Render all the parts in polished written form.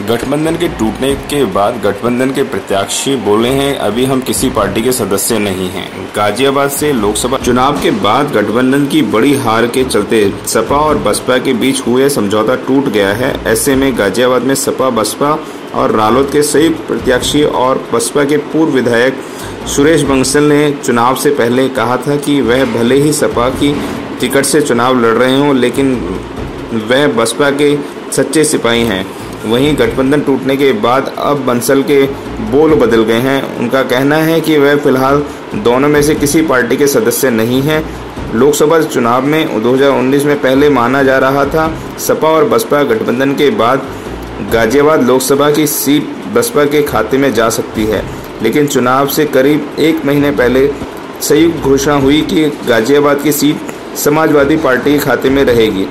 गठबंधन के टूटने के बाद गठबंधन के प्रत्याशी बोले हैं, अभी हम किसी पार्टी के सदस्य नहीं हैं। गाजियाबाद से लोकसभा चुनाव के बाद गठबंधन की बड़ी हार के चलते सपा और बसपा के बीच हुए समझौता टूट गया है। ऐसे में गाजियाबाद में सपा, बसपा और रालोद के संयुक्त प्रत्याशी और बसपा के पूर्व विधायक सुरेश बंसल ने चुनाव से पहले कहा था कि वह भले ही सपा की टिकट से चुनाव लड़ रहे हों, लेकिन वह बसपा के सच्चे सिपाही हैं। वहीं गठबंधन टूटने के बाद अब बंसल के बोल बदल गए हैं। उनका कहना है कि वह फिलहाल दोनों में से किसी पार्टी के सदस्य नहीं हैं। लोकसभा चुनाव में 2019 में पहले माना जा रहा था सपा और बसपा गठबंधन के बाद गाजियाबाद लोकसभा की सीट बसपा के खाते में जा सकती है, लेकिन चुनाव से करीब एक महीने पहले संयुक्त घोषणा हुई कि गाजियाबाद की सीट समाजवादी पार्टी के खाते में रहेगी।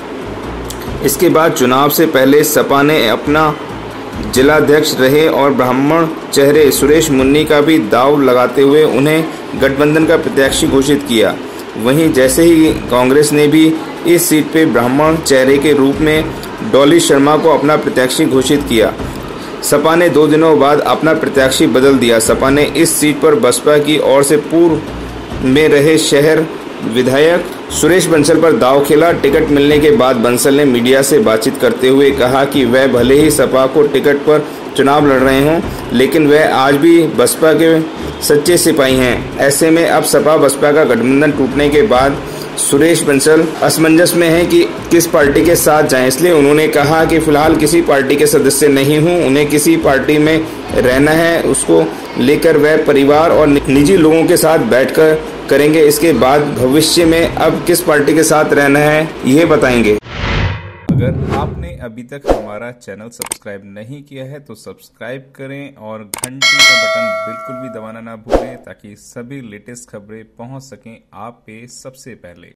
इसके बाद चुनाव से पहले सपा ने अपना जिलाध्यक्ष रहे और ब्राह्मण चेहरे सुरेश मुन्नी का भी दाव लगाते हुए उन्हें गठबंधन का प्रत्याशी घोषित किया। वहीं जैसे ही कांग्रेस ने भी इस सीट पे ब्राह्मण चेहरे के रूप में डॉली शर्मा को अपना प्रत्याशी घोषित किया, सपा ने 2 दिनों बाद अपना प्रत्याशी बदल दिया। सपा ने इस सीट पर बसपा की ओर से पूर्व में रहे शहर विधायक सुरेश बंसल पर दांव खेला। टिकट मिलने के बाद बंसल ने मीडिया से बातचीत करते हुए कहा कि वह भले ही सपा को टिकट पर चुनाव लड़ रहे हों, लेकिन वह आज भी बसपा के सच्चे सिपाही हैं। ऐसे में अब सपा बसपा का गठबंधन टूटने के बाद सुरेश बंसल असमंजस में हैं कि किस पार्टी के साथ जाएं। इसलिए उन्होंने कहा कि फिलहाल किसी पार्टी के सदस्य नहीं हूं, उन्हें किसी पार्टी में रहना है, उसको लेकर वह परिवार और निजी लोगों के साथ बैठकर करेंगे। इसके बाद भविष्य में अब किस पार्टी के साथ रहना है यह बताएंगे। अगर आपने अभी तक हमारा चैनल सब्सक्राइब नहीं किया है तो सब्सक्राइब करें और घंटी का बटन बिल्कुल भी दबाना ना भूलें, ताकि सभी लेटेस्ट खबरें पहुंच सकें आप पे सबसे पहले।